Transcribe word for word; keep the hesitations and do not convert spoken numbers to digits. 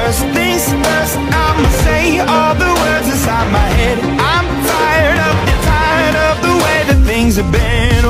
First things first, I'ma say all the words inside my head. I'm fired up, tired of the way that things have been.